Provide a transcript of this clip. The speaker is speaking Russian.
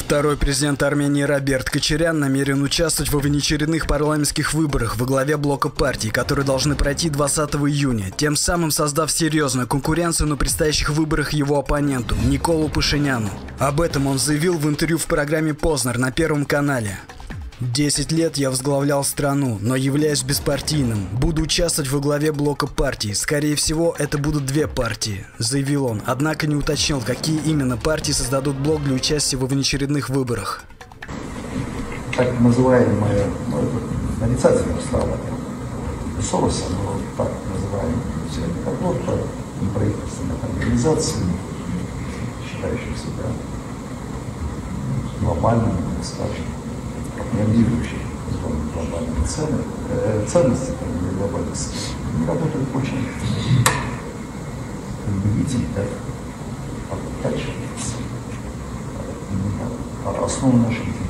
Второй президент Армении Роберт Кочарян намерен участвовать во внеочередных парламентских выборах во главе блока партий, которые должны пройти 20 июня, тем самым создав серьезную конкуренцию на предстоящих выборах его оппоненту Николу Пашиняну. Об этом он заявил в интервью в программе «Познер» на Первом канале. 10 лет я возглавлял страну, но являюсь беспартийным. Буду участвовать во главе блока партий. Скорее всего, это будут две партии, заявил он, однако не уточнил, какие именно партии создадут блок для участия во внеочередных выборах. Так называемые, нарицательные слова Сороса, но так называемые сегодня неправительственных организаций, считающих себя глобальными, достаточно пропагандирующие глобальные ценности, глобальности, они работают очень видите, как оттачивается основа нашей деятельности.